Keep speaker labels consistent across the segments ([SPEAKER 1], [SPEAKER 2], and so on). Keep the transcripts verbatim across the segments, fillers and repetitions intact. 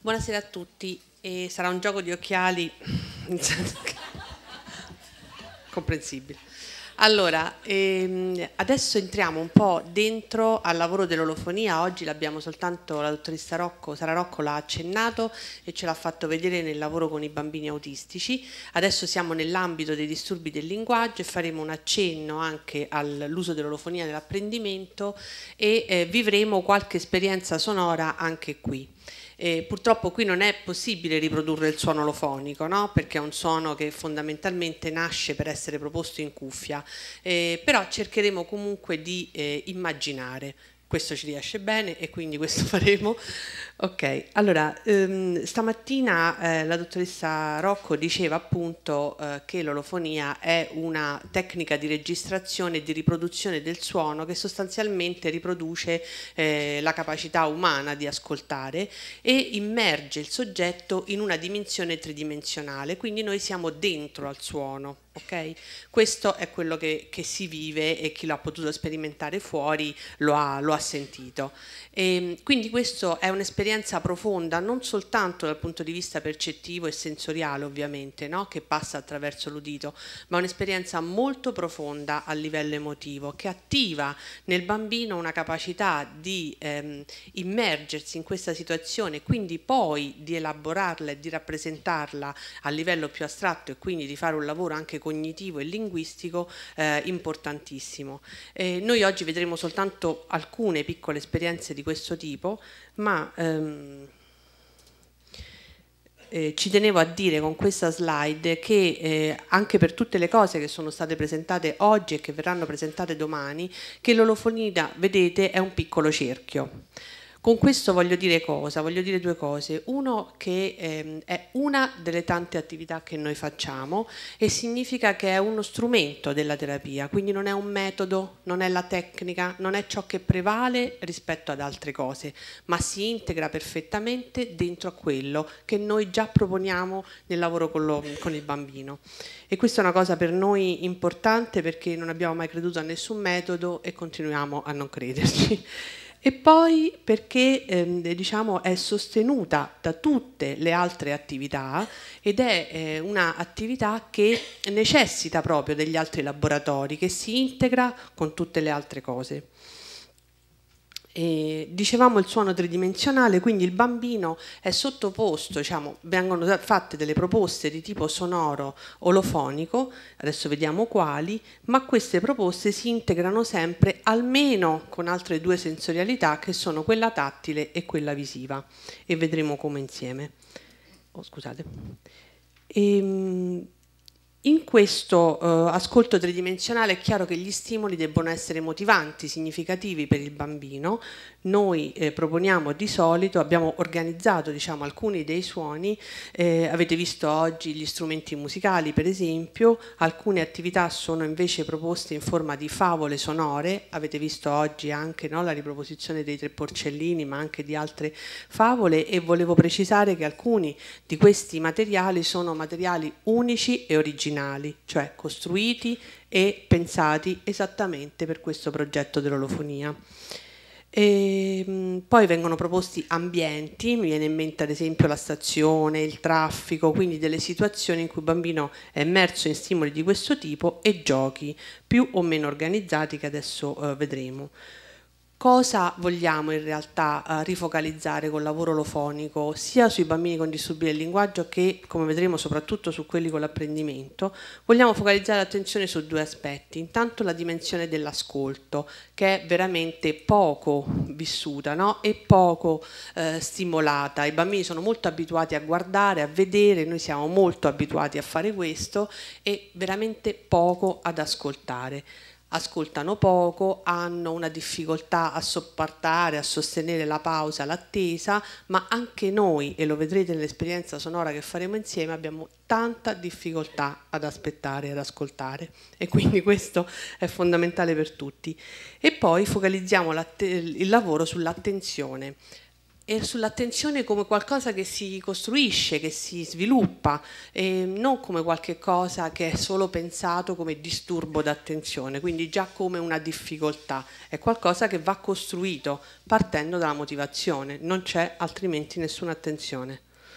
[SPEAKER 1] Buonasera a tutti, e sarà un gioco di occhiali comprensibile. Allora, ehm, adesso entriamo un po' dentro al lavoro dell'olofonia. Oggi l'abbiamo soltanto, la dottoressa Rocco, Sara Rocco l'ha accennato e ce l'ha fatto vedere nel lavoro con i bambini autistici. Adesso siamo nell'ambito dei disturbi del linguaggio e faremo un accenno anche all'uso dell'olofonia nell'apprendimento e eh, vivremo qualche esperienza sonora anche qui. Eh, purtroppo qui non è possibile riprodurre il suono olofonico, no? Perché è un suono che fondamentalmente nasce per essere proposto in cuffia, eh, però cercheremo comunque di eh, immaginare. Questo ci riesce bene e quindi questo faremo. Ok, allora ehm, stamattina eh, la dottoressa Rocco diceva appunto eh, che l'olofonia è una tecnica di registrazione e di riproduzione del suono che sostanzialmente riproduce eh, la capacità umana di ascoltare e immerge il soggetto in una dimensione tridimensionale, quindi noi siamo dentro al suono. Okay? Questo è quello che, che si vive e chi l'ha potuto sperimentare fuori lo ha, lo ha sentito. E quindi questo è un'esperienza profonda non soltanto dal punto di vista percettivo e sensoriale ovviamente, no? Che passa attraverso l'udito, ma un'esperienza molto profonda a livello emotivo che attiva nel bambino una capacità di ehm, immergersi in questa situazione, quindi poi di elaborarla e di rappresentarla a livello più astratto e quindi di fare un lavoro anche cognitivo e linguistico eh, importantissimo. Eh, noi oggi vedremo soltanto alcune piccole esperienze di questo tipo, ma ehm, eh, ci tenevo a dire con questa slide che eh, anche per tutte le cose che sono state presentate oggi e che verranno presentate domani, che l'olofonia, vedete, è un piccolo cerchio. Con questo voglio dire cosa? Voglio dire due cose. Uno, che ehm, è una delle tante attività che noi facciamo e significa che è uno strumento della terapia, quindi non è un metodo, non è la tecnica, non è ciò che prevale rispetto ad altre cose, ma si integra perfettamente dentro a quello che noi già proponiamo nel lavoro con, lo, con il bambino. E questa è una cosa per noi importante perché non abbiamo mai creduto a nessun metodo e continuiamo a non crederci. E poi perché ehm, diciamo, è sostenuta da tutte le altre attività ed è eh, un'attività che necessita proprio degli altri laboratori, che si integra con tutte le altre cose. E dicevamo il suono tridimensionale, quindi il bambino è sottoposto, diciamo, vengono fatte delle proposte di tipo sonoro olofonico, adesso vediamo quali, ma queste proposte si integrano sempre almeno con altre due sensorialità che sono quella tattile e quella visiva e vedremo come insieme. Oh, scusate. E, in questo eh, ascolto tridimensionale è chiaro che gli stimoli debbono essere motivanti, significativi per il bambino. Noi eh, proponiamo di solito, abbiamo organizzato diciamo, alcuni dei suoni, eh, avete visto oggi gli strumenti musicali per esempio, alcune attività sono invece proposte in forma di favole sonore, avete visto oggi anche no, la riproposizione dei tre porcellini ma anche di altre favole e volevo precisare che alcuni di questi materiali sono materiali unici e originali, cioè costruiti e pensati esattamente per questo progetto dell'olofonia. E poi vengono proposti ambienti, mi viene in mente ad esempio la stazione, il traffico, quindi delle situazioni in cui il bambino è immerso in stimoli di questo tipo e giochi più o meno organizzati che adesso eh, vedremo. Cosa vogliamo in realtà eh, rifocalizzare col lavoro olofonico sia sui bambini con disturbi del linguaggio che, come vedremo, soprattutto su quelli con l'apprendimento? Vogliamo focalizzare l'attenzione su due aspetti. Intanto la dimensione dell'ascolto, che è veramente poco vissuta, no? E poco eh, stimolata. I bambini sono molto abituati a guardare, a vedere, noi siamo molto abituati a fare questo e veramente poco ad ascoltare. Ascoltano poco, hanno una difficoltà a sopportare, a sostenere la pausa, l'attesa, ma anche noi, e lo vedrete nell'esperienza sonora che faremo insieme, abbiamo tanta difficoltà ad aspettare, ad ascoltare e quindi questo è fondamentale per tutti. E poi focalizziamo il lavoro sull'attenzione. e sull'attenzione come qualcosa che si costruisce, che si sviluppa, e non come qualche cosa che è solo pensato come disturbo d'attenzione, quindi già come una difficoltà, è qualcosa che va costruito partendo dalla motivazione, non c'è altrimenti nessuna attenzione.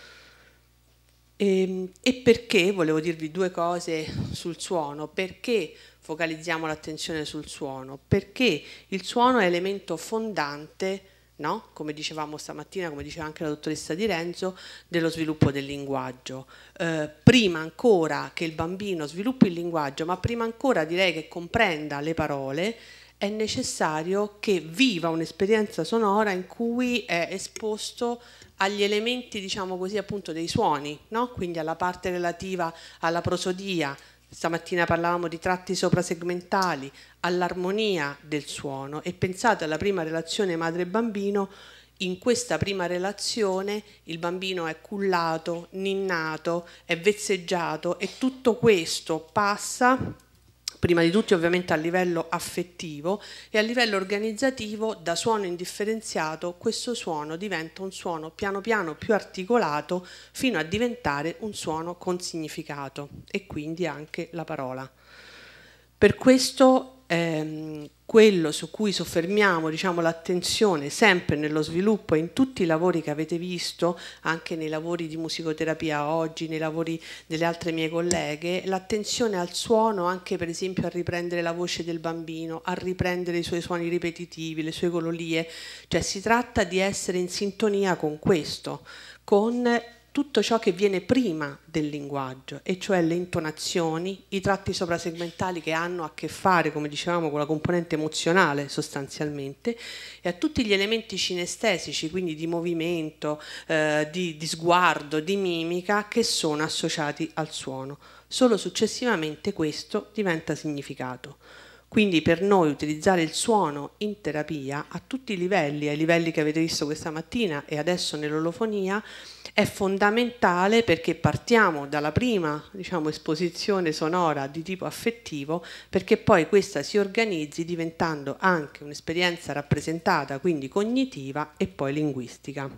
[SPEAKER 1] E, e perché, volevo dirvi due cose sul suono, perché focalizziamo l'attenzione sul suono? Perché il suono è elemento fondante, no? Come dicevamo stamattina, come diceva anche la dottoressa Di Renzo, dello sviluppo del linguaggio. Eh, prima ancora che il bambino sviluppi il linguaggio, ma prima ancora direi che comprenda le parole, è necessario che viva un'esperienza sonora in cui è esposto agli elementi, diciamo così, appunto dei suoni, no? Quindi alla parte relativa alla prosodia. Stamattina parlavamo di tratti soprasegmentali, all'armonia del suono, e pensate alla prima relazione madre-bambino. In questa prima relazione il bambino è cullato, ninnato, è vezzeggiato, e tutto questo passa prima di tutto ovviamente a livello affettivo, e a livello organizzativo, da suono indifferenziato questo suono diventa un suono piano piano più articolato fino a diventare un suono con significato, e quindi anche la parola. Per questo ehm, quello su cui soffermiamo, diciamo, l'attenzione sempre nello sviluppo e in tutti i lavori che avete visto, anche nei lavori di musicoterapia oggi, nei lavori delle altre mie colleghe, l'attenzione al suono, anche per esempio a riprendere la voce del bambino, a riprendere i suoi suoni ripetitivi, le sue cololie, cioè si tratta di essere in sintonia con questo, con tutto ciò che viene prima del linguaggio, e cioè le intonazioni, i tratti soprasegmentali che hanno a che fare, come dicevamo, con la componente emozionale sostanzialmente, e a tutti gli elementi cinestesici, quindi di movimento, eh, di, di sguardo, di mimica, che sono associati al suono. Solo successivamente questo diventa significato. Quindi per noi utilizzare il suono in terapia a tutti i livelli, ai livelli che avete visto questa mattina e adesso nell'olofonia, è fondamentale, perché partiamo dalla prima, diciamo, esposizione sonora di tipo affettivo, perché poi questa si organizzi diventando anche un'esperienza rappresentata, quindi cognitiva e poi linguistica.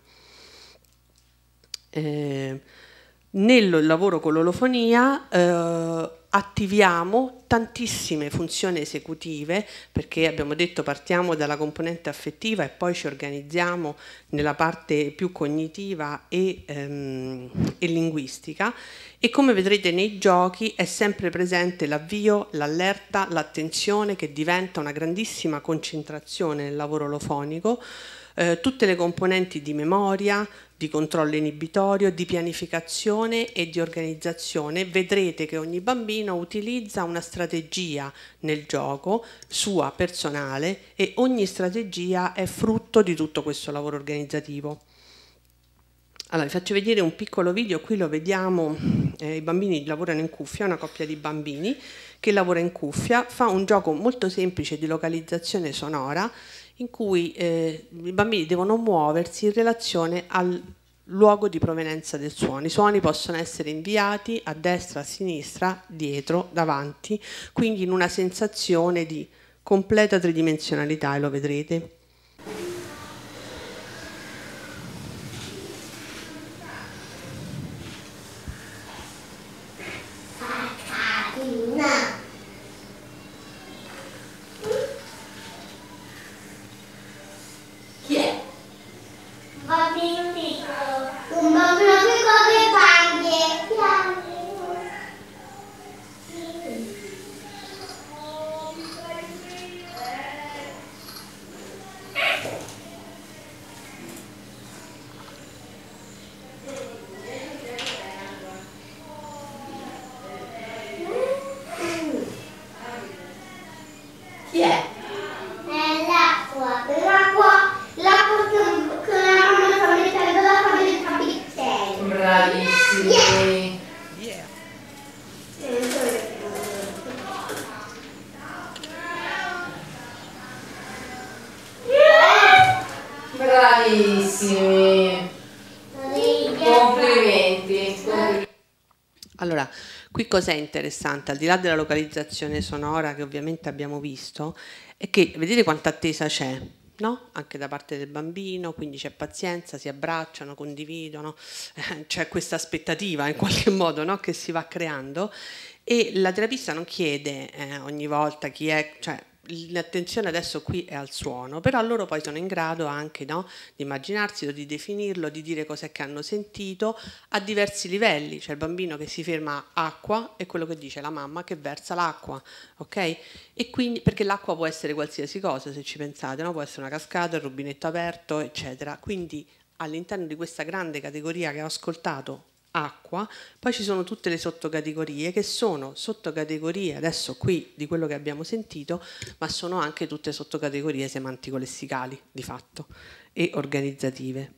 [SPEAKER 1] Eh, nel lavoro con l'olofonia eh, attiviamo tantissime funzioni esecutive, perché abbiamo detto partiamo dalla componente affettiva e poi ci organizziamo nella parte più cognitiva e, ehm, e linguistica, e come vedrete nei giochi è sempre presente l'avvio, l'allerta, l'attenzione, che diventa una grandissima concentrazione nel lavoro olofonico, eh, tutte le componenti di memoria, di controllo inibitorio, di pianificazione e di organizzazione. Vedrete che ogni bambino utilizza una strategia nel gioco, sua personale, e ogni strategia è frutto di tutto questo lavoro organizzativo. Allora, vi faccio vedere un piccolo video, qui lo vediamo, eh, i bambini lavorano in cuffia, una coppia di bambini che lavora in cuffia, fa un gioco molto semplice di localizzazione sonora, in cui eh, i bambini devono muoversi in relazione al luogo di provenienza del suono. I suoni possono essere inviati a destra, a sinistra, dietro, davanti, quindi in una sensazione di completa tridimensionalità, e lo vedrete.
[SPEAKER 2] Bravissimi, complimenti.
[SPEAKER 1] Allora, qui cos'è interessante, al di là della localizzazione sonora che ovviamente abbiamo visto, è che vedete quanta attesa c'è, no? Anche da parte del bambino, quindi c'è pazienza, si abbracciano, condividono, eh, c'è questa aspettativa in qualche modo, no? Che si va creando, e la terapista non chiede eh, ogni volta chi è, cioè l'attenzione adesso qui è al suono, però loro poi sono in grado anche, no, di immaginarselo, di definirlo, di dire cos'è che hanno sentito a diversi livelli. C'è il bambino che si ferma acqua e quello che dice la mamma che versa l'acqua, ok? E quindi, perché l'acqua può essere qualsiasi cosa, se ci pensate, no? Può essere una cascata, il rubinetto aperto, eccetera. Quindi all'interno di questa grande categoria che ho ascoltato, acqua, poi ci sono tutte le sottocategorie che sono sottocategorie adesso qui di quello che abbiamo sentito, ma sono anche tutte sottocategorie semantico-lessicali di fatto e organizzative.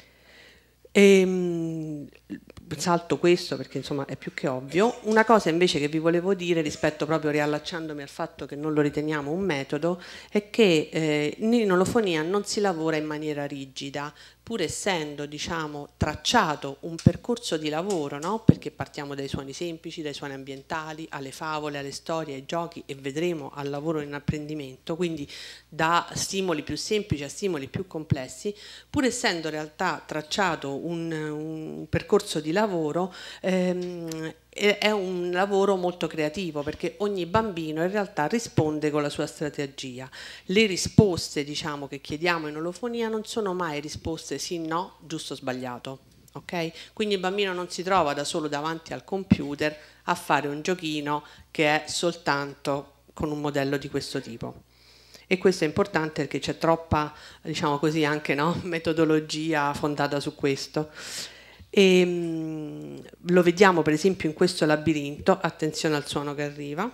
[SPEAKER 1] E, salto questo perché insomma è più che ovvio. Una cosa invece che vi volevo dire, rispetto proprio riallacciandomi al fatto che non lo riteniamo un metodo, è che eh, in olofonia non si lavora in maniera rigida, pur essendo, diciamo, tracciato un percorso di lavoro, no? Perché partiamo dai suoni semplici, dai suoni ambientali, alle favole, alle storie, ai giochi, e vedremo al lavoro in apprendimento, quindi da stimoli più semplici a stimoli più complessi, pur essendo in realtà tracciato un, un percorso di lavoro, ehm, è un lavoro molto creativo, perché ogni bambino in realtà risponde con la sua strategia. Le risposte, diciamo, che chiediamo in olofonia non sono mai risposte sì, no, giusto o sbagliato. Okay? Quindi il bambino non si trova da solo davanti al computer a fare un giochino che è soltanto con un modello di questo tipo. E questo è importante perché c'è troppa, diciamo così, anche, no, metodologia fondata su questo. E, mh, lo vediamo per esempio in questo labirinto. Attenzione al suono che arriva.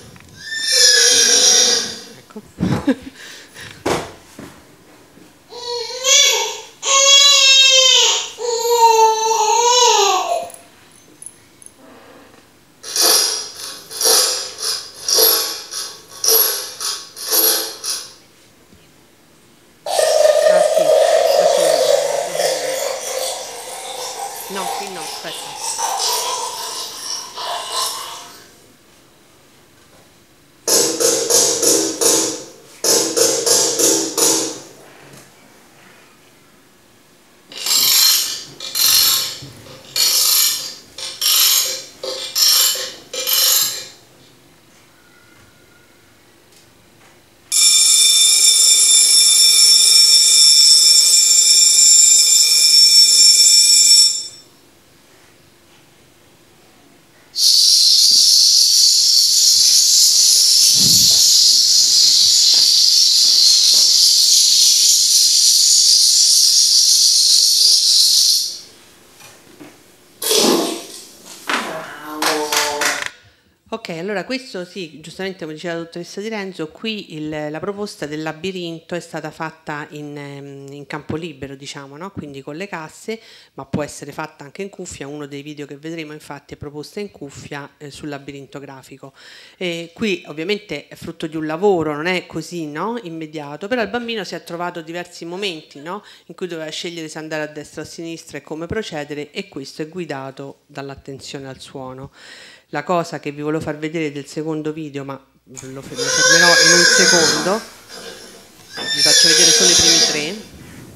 [SPEAKER 1] Ecco. No, qui no, aspetta. Ok, allora questo sì, giustamente come diceva la dottoressa Di Renzo, qui il, la proposta del labirinto è stata fatta in, in campo libero, diciamo, no? Quindi con le casse, ma può essere fatta anche in cuffia. Uno dei video che vedremo infatti è proposta in cuffia eh, sul labirinto grafico. E qui ovviamente è frutto di un lavoro, non è così, no? Immediato, però il bambino si è trovato diversi momenti, no? In cui doveva scegliere se andare a destra o a sinistra e come procedere, e questo è guidato dall'attenzione al suono. La cosa che vi volevo far vedere del secondo video, ma lo fermerò in un secondo, vi faccio vedere solo i primi tre.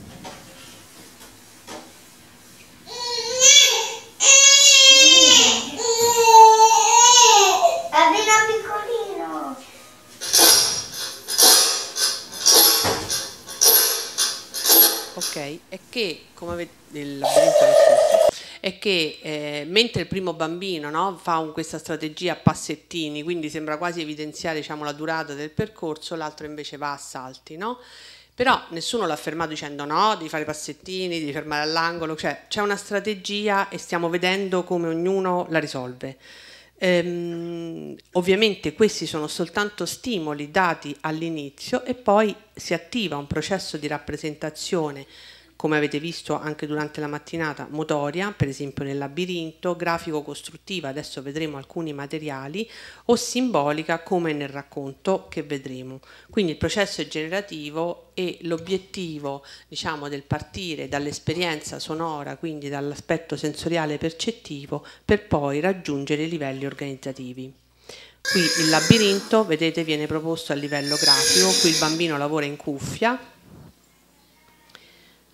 [SPEAKER 1] Ok, è che come avete il labirinto è lo stesso, è che eh, mentre il primo bambino, no, fa un, questa strategia a passettini, quindi sembra quasi evidenziare, diciamo, la durata del percorso, l'altro invece va a salti, no? Però nessuno l'ha fermato dicendo no, devi fare i passettini, devi fermare all'angolo, cioè c'è una strategia e stiamo vedendo come ognuno la risolve. Ehm, ovviamente questi sono soltanto stimoli dati all'inizio e poi si attiva un processo di rappresentazione, come avete visto anche durante la mattinata, motoria, per esempio nel labirinto, grafico-costruttiva, adesso vedremo alcuni materiali, o simbolica come nel racconto che vedremo. Quindi il processo è generativo e l'obiettivo, diciamo, del partire dall'esperienza sonora, quindi dall'aspetto sensoriale percettivo, per poi raggiungere i livelli organizzativi. Qui il labirinto, vedete, viene proposto a livello grafico, qui il bambino lavora in cuffia,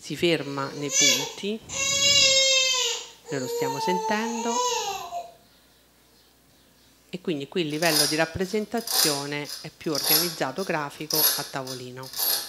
[SPEAKER 1] si ferma nei punti, noi lo stiamo sentendo, e quindi qui il livello di rappresentazione è più organizzato, grafico, a tavolino.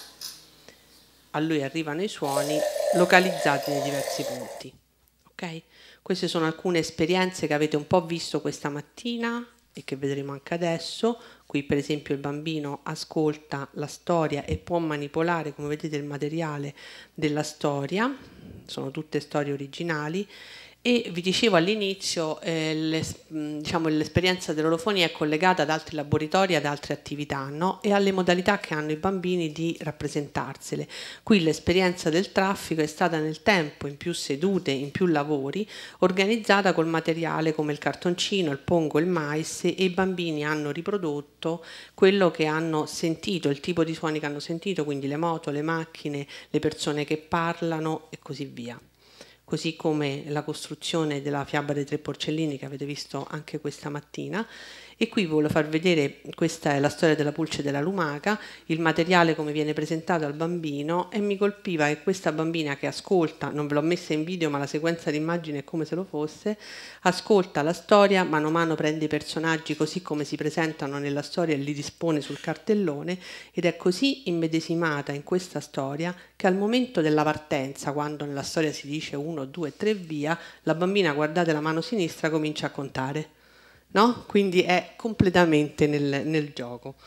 [SPEAKER 1] A lui arrivano i suoni localizzati nei diversi punti. Okay? Queste sono alcune esperienze che avete un po' visto questa mattina e che vedremo anche adesso. Qui per esempio il bambino ascolta la storia e può manipolare, come vedete, il materiale della storia. Sono tutte storie originali. E vi dicevo all'inizio, eh, diciamo, l'esperienza dell'olofonia è collegata ad altri laboratori, ad altre attività, no? E alle modalità che hanno i bambini di rappresentarsele. Qui l'esperienza del traffico è stata nel tempo, in più sedute, in più lavori, organizzata col materiale come il cartoncino, il pongo, il mais, e i bambini hanno riprodotto quello che hanno sentito, il tipo di suoni che hanno sentito, quindi le moto, le macchine, le persone che parlano e così via. Così come la costruzione della fiaba dei tre porcellini che avete visto anche questa mattina. E qui vi voglio far vedere, questa è la storia della pulce e della lumaca, il materiale come viene presentato al bambino, e mi colpiva che questa bambina che ascolta, non ve l'ho messa in video ma la sequenza di immagini è come se lo fosse, ascolta la storia, mano a mano prende i personaggi così come si presentano nella storia e li dispone sul cartellone, ed è così immedesimata in questa storia che al momento della partenza, quando nella storia si dice uno, due, tre, via, la bambina, guardate la mano sinistra, comincia a contare. No? Quindi è completamente nel, nel gioco.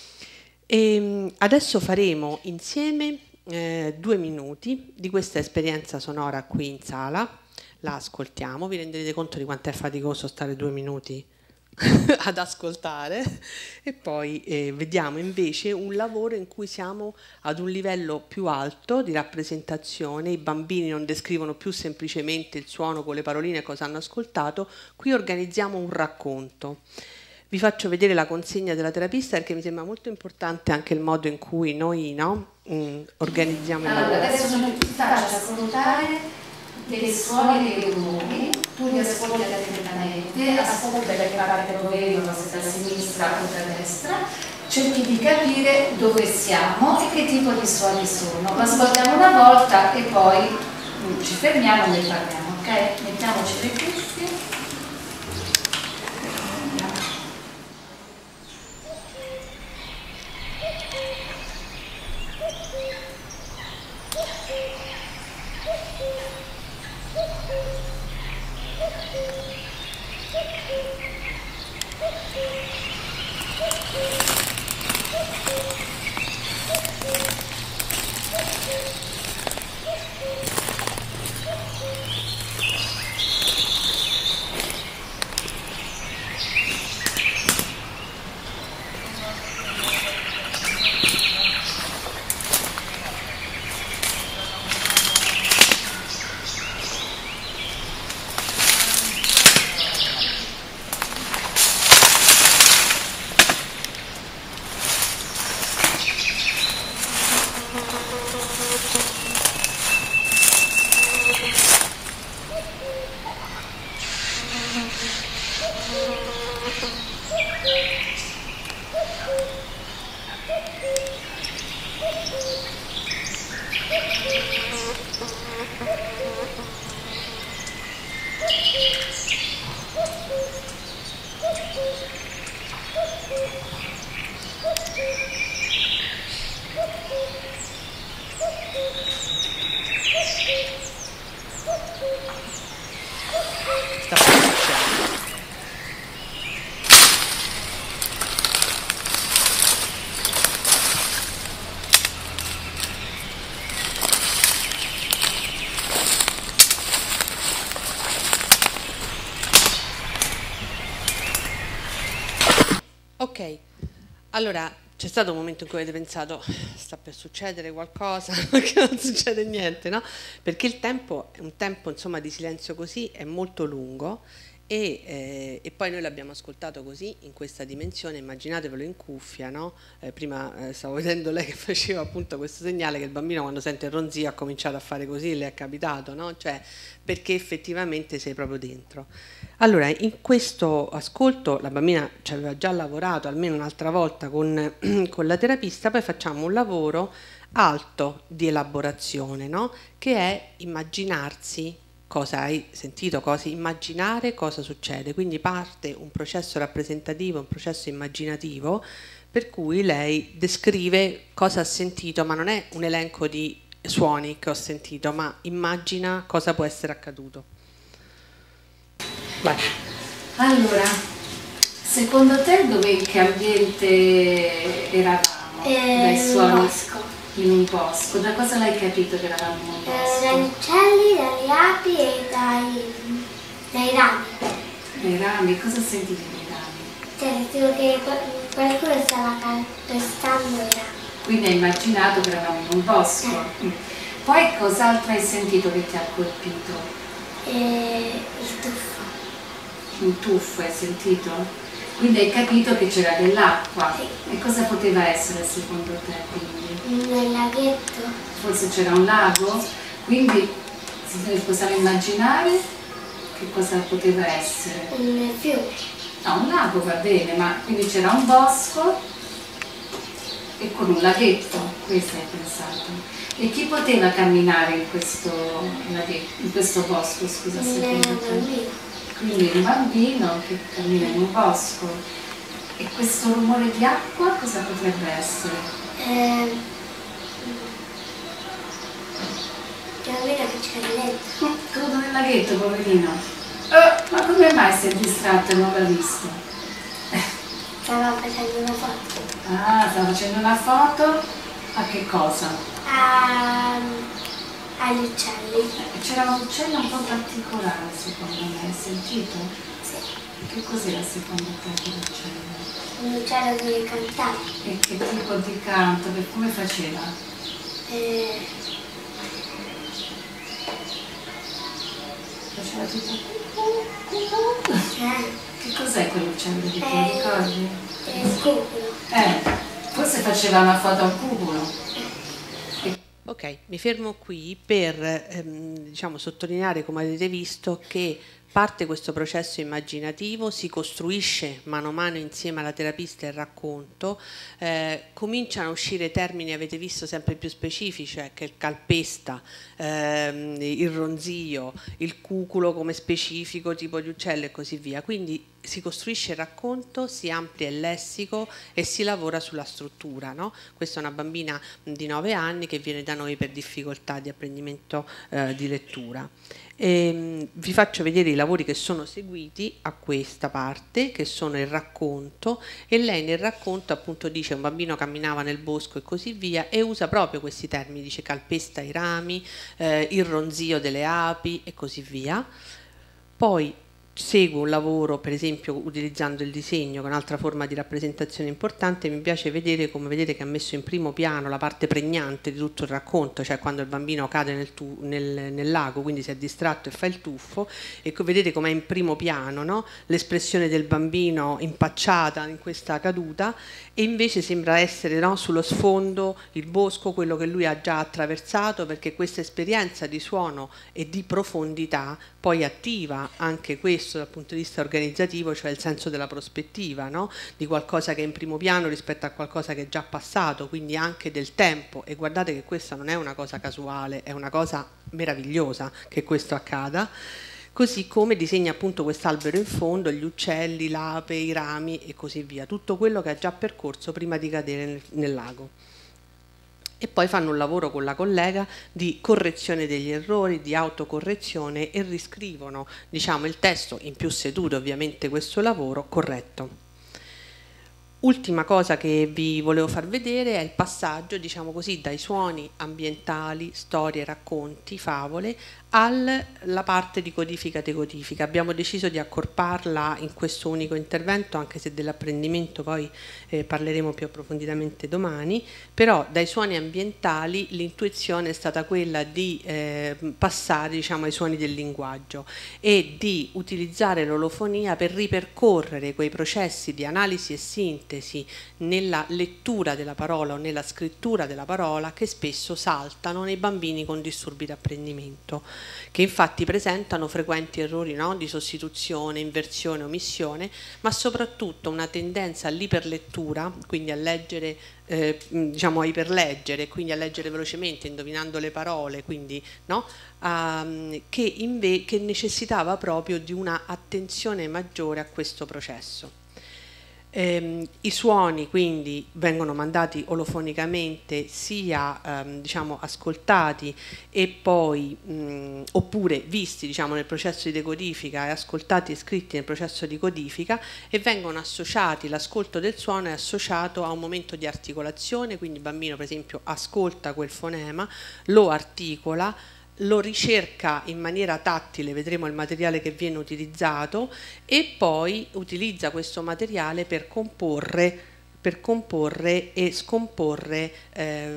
[SPEAKER 1] E adesso faremo insieme eh, due minuti di questa esperienza sonora qui in sala, la ascoltiamo, vi renderete conto di quanto è faticoso stare due minuti ad ascoltare, e poi eh, vediamo invece un lavoro in cui siamo ad un livello più alto di rappresentazione. I bambini non descrivono più semplicemente il suono con le paroline e cosa hanno ascoltato, qui organizziamo un racconto. Vi faccio vedere la consegna della terapista perché mi sembra molto importante anche il modo in cui noi, no, mh, organizziamo il lavoro.
[SPEAKER 2] Allora, adesso ti faccio ascoltare dei suoni, dei rumori, tu li ascolti attentamente, ascolta che parte provengono, se da sinistra o da destra, cerchi di capire dove siamo e che tipo di suoni sono. Lo ascoltiamo una volta e poi ci fermiamo e ne parliamo, ok? Mettiamoci le cuffie.
[SPEAKER 1] Ok, allora c'è stato un momento in cui avete pensato sta per succedere qualcosa, che non succede niente, no? Perché il tempo, un tempo insomma di silenzio così è molto lungo e, eh, e poi noi l'abbiamo ascoltato così in questa dimensione, immaginatevelo in cuffia, no? Eh, prima eh, stavo vedendo lei che faceva appunto questo segnale che il bambino quando sente il ronzio ha cominciato a fare così, le è capitato, no? Cioè perché effettivamente sei proprio dentro. Allora, in questo ascolto la bambina ci aveva già lavorato almeno un'altra volta con, con la terapista, poi facciamo un lavoro alto di elaborazione, no? Che è immaginarsi cosa hai sentito, cosa immaginare cosa succede. Quindi parte un processo rappresentativo, un processo immaginativo, per cui lei descrive cosa ha sentito, ma non è un elenco di suoni che ho sentito, ma immagina cosa può essere accaduto. Vai.
[SPEAKER 2] Allora, secondo te dove, in che ambiente eravamo?
[SPEAKER 3] Eh,
[SPEAKER 2] Dai suoni?
[SPEAKER 3] un bosco.
[SPEAKER 2] In un bosco. Da cosa l'hai capito che eravamo in un
[SPEAKER 3] Eh,
[SPEAKER 2] bosco?
[SPEAKER 3] dagli uccelli, dalle api e dai, dai rami.
[SPEAKER 2] Dai rami, cosa sentivi dai rami?
[SPEAKER 3] Cioè, sentivo che qualcuno stava calpestando i rami.
[SPEAKER 2] Quindi hai immaginato che eravamo in un bosco.
[SPEAKER 3] Eh.
[SPEAKER 2] Mm. Poi cos'altro hai sentito che ti ha colpito?
[SPEAKER 3] E il tuffo.
[SPEAKER 2] Un tuffo hai sentito? Quindi hai capito che c'era dell'acqua.
[SPEAKER 3] Sì.
[SPEAKER 2] E cosa poteva essere secondo te quindi?
[SPEAKER 3] Nel laghetto.
[SPEAKER 2] Forse c'era un lago? Quindi se possiamo immaginare che cosa poteva essere?
[SPEAKER 3] Un fiume.
[SPEAKER 2] No, un lago va bene, ma quindi c'era un bosco e con un laghetto, questo hai pensato. E chi poteva camminare in questo laghetto, in questo bosco, scusa,
[SPEAKER 3] Un
[SPEAKER 2] secondo te?
[SPEAKER 3] bambino.
[SPEAKER 2] Quindi un bambino che cammina in un bosco. E questo rumore di acqua cosa potrebbe essere?
[SPEAKER 3] Eh, C'è un bambino che c'era dentro.
[SPEAKER 2] Caduto nel laghetto, poverino. Eh, ma come mai si è distratto e non l'ha visto?
[SPEAKER 3] Stava facendo una foto.
[SPEAKER 2] Ah, stava facendo una foto a che cosa?
[SPEAKER 3] A, agli uccelli.
[SPEAKER 2] Eh, C'era un uccello un po' particolare secondo me, hai sentito?
[SPEAKER 3] Sì.
[SPEAKER 2] Che cos'era secondo te quell'uccello?
[SPEAKER 3] Un uccello che cantava.
[SPEAKER 2] E che tipo di canto? Che come faceva?
[SPEAKER 3] Eh,
[SPEAKER 2] Faceva tipo...
[SPEAKER 3] eh,
[SPEAKER 2] Che cos'è quell'uccello che ti
[SPEAKER 3] Eh.
[SPEAKER 2] ricordi?
[SPEAKER 3] è scucolo.
[SPEAKER 2] Eh, forse faceva una foto al cuculo.
[SPEAKER 1] Ok, mi fermo qui per ehm, diciamo, sottolineare, come avete visto, che parte questo processo immaginativo, si costruisce mano a mano insieme alla terapista il racconto, eh, cominciano a uscire termini, avete visto, sempre più specifici, cioè che il calpesta, ehm, il ronzio, il cuculo come specifico tipo di uccello e così via. Quindi si costruisce il racconto, si amplia il lessico e si lavora sulla struttura, no? Questa è una bambina di nove anni che viene da noi per difficoltà di apprendimento eh, di lettura. E, vi faccio vedere i lavori che sono seguiti a questa parte, che sono il racconto, e lei nel racconto appunto dice un bambino camminava nel bosco e così via, e usa proprio questi termini, dice calpesta i rami, eh, il ronzio delle api e così via. Poi seguo un lavoro, per esempio utilizzando il disegno, che è un'altra forma di rappresentazione importante. Mi piace vedere, come vedete, che ha messo in primo piano la parte pregnante di tutto il racconto, cioè quando il bambino cade nel, tu, nel, nel lago, quindi si è distratto e fa il tuffo, e vedete com'è in primo piano, no? L'espressione del bambino impacciata in questa caduta, e invece sembra essere, no, sullo sfondo il bosco, quello che lui ha già attraversato, perché questa esperienza di suono e di profondità poi attiva anche questo dal punto di vista organizzativo, cioè il senso della prospettiva, no? Di qualcosa che è in primo piano rispetto a qualcosa che è già passato, quindi anche del tempo. E guardate che questa non è una cosa casuale, è una cosa meravigliosa che questo accada. Così come disegna appunto quest'albero in fondo, gli uccelli, l'ape, i rami e così via, tutto quello che ha già percorso prima di cadere nel, nel lago. E poi fanno un lavoro con la collega di correzione degli errori, di autocorrezione, e riscrivono, diciamo, il testo in più sedute, ovviamente questo lavoro corretto. Ultima cosa che vi volevo far vedere è il passaggio, diciamo così, dai suoni ambientali, storie, racconti, favole, alla parte di codifica decodifica. Abbiamo deciso di accorparla in questo unico intervento, anche se dell'apprendimento poi eh, parleremo più approfonditamente domani, però dai suoni ambientali l'intuizione è stata quella di eh, passare, diciamo, ai suoni del linguaggio e di utilizzare l'olofonia per ripercorrere quei processi di analisi e sintesi sintesi nella lettura della parola o nella scrittura della parola che spesso saltano nei bambini con disturbi di apprendimento, che infatti presentano frequenti errori, no? Di sostituzione, inversione, omissione, ma soprattutto una tendenza all'iperlettura, quindi a leggere, eh, diciamo a iperleggere, quindi a leggere velocemente, indovinando le parole, quindi, no? Um, che, inve che necessitava proprio di una attenzione maggiore a questo processo. Ehm, I suoni quindi vengono mandati olofonicamente, sia ehm, diciamo, ascoltati e poi mh, oppure visti, diciamo, nel processo di decodifica, e ascoltati e scritti nel processo di codifica, e vengono associati, l'ascolto del suono è associato a un momento di articolazione, quindi il bambino per esempio ascolta quel fonema, lo articola, lo ricerca in maniera tattile, vedremo il materiale che viene utilizzato, e poi utilizza questo materiale per comporre, per comporre e scomporre eh,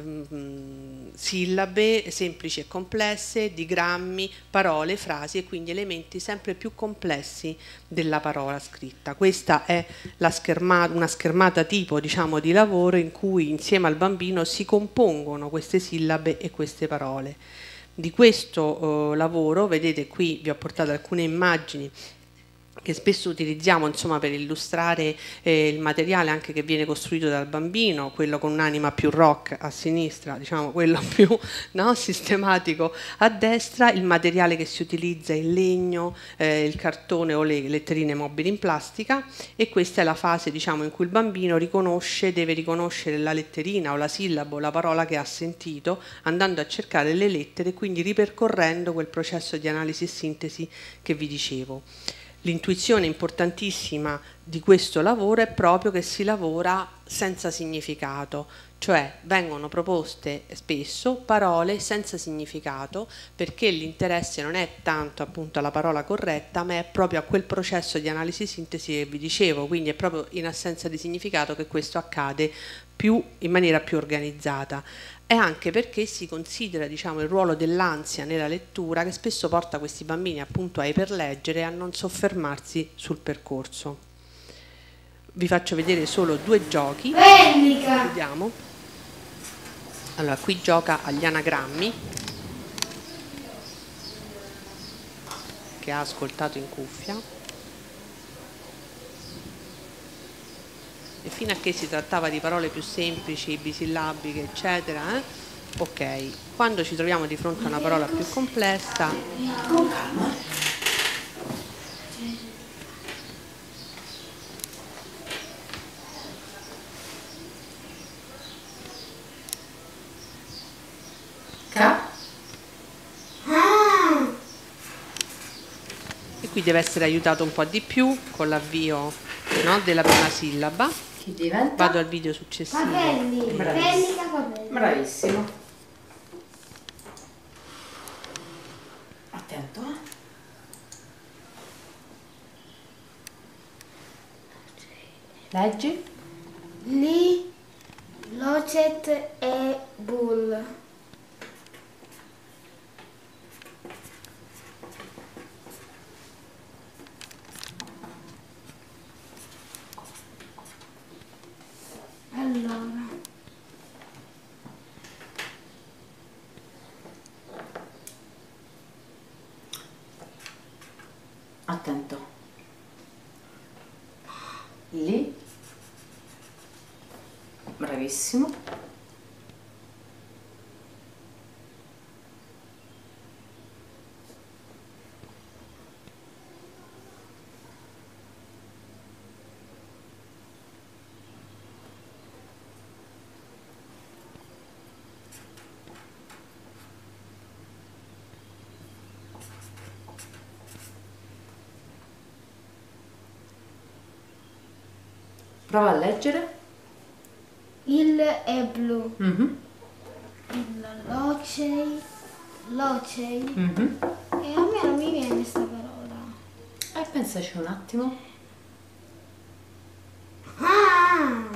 [SPEAKER 1] sillabe semplici e complesse, digrammi, parole, frasi, e quindi elementi sempre più complessi della parola scritta. Questa è la schermata, una schermata tipo, diciamo, di lavoro in cui insieme al bambino si compongono queste sillabe e queste parole. Di questo eh, lavoro, vedete qui vi ho portato alcune immagini che spesso utilizziamo, insomma, per illustrare eh, il materiale anche che viene costruito dal bambino, quello con un'anima più rock a sinistra, diciamo quello più, no, sistematico a destra, il materiale che si utilizza in legno, eh, il cartone o le letterine mobili in plastica, e questa è la fase, diciamo, in cui il bambino riconosce, deve riconoscere la letterina o la sillaba o la parola che ha sentito, andando a cercare le lettere, quindi ripercorrendo quel processo di analisi e sintesi che vi dicevo. L'intuizione importantissima di questo lavoro è proprio che si lavora senza significato, cioè vengono proposte spesso parole senza significato, perché l'interesse non è tanto appunto alla parola corretta, ma è proprio a quel processo di analisi-sintesi che vi dicevo, quindi è proprio in assenza di significato che questo accade più, in maniera più organizzata. È anche perché si considera, diciamo, il ruolo dell'ansia nella lettura, che spesso porta questi bambini appunto a iperleggere e a non soffermarsi sul percorso. Vi faccio vedere solo due giochi. Vediamo. Allora, qui gioca agli anagrammi, che ha ascoltato in cuffia, e fino a che si trattava di parole più semplici, bisillabiche, eccetera, eh? Ok, quando ci troviamo di fronte a una parola più complessa, e qui deve essere aiutato un po' di più con l'avvio, no, della prima sillaba. Vado al video successivo.
[SPEAKER 3] Capelli,
[SPEAKER 4] Bravissimo.
[SPEAKER 3] capelli.
[SPEAKER 4] Bravissimo. Attento, eh. Leggi.
[SPEAKER 3] Li, Locet e Bull. Allora,
[SPEAKER 4] Attento. Lì. Bravissimo. Prova a leggere.
[SPEAKER 3] il è blu.
[SPEAKER 4] Mm-hmm.
[SPEAKER 3] Il locei, locei.
[SPEAKER 4] Mm-hmm.
[SPEAKER 3] E a me non mi viene questa parola.
[SPEAKER 4] E pensaci un attimo.
[SPEAKER 3] Ah!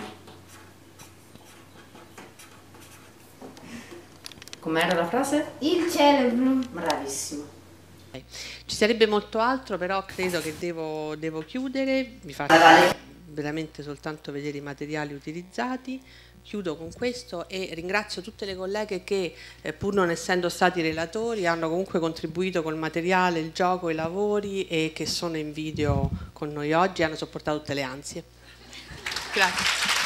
[SPEAKER 4] Com'era la frase?
[SPEAKER 3] Il cielo è blu.
[SPEAKER 4] Bravissimo.
[SPEAKER 1] Ci sarebbe molto altro, però credo che devo, devo chiudere. Vi faccio veramente soltanto vedere i materiali utilizzati. Chiudo con questo e ringrazio tutte le colleghe che, eh, pur non essendo stati relatori, hanno comunque contribuito col materiale, il gioco, i lavori e che sono in video con noi oggi e hanno sopportato tutte le ansie. Grazie.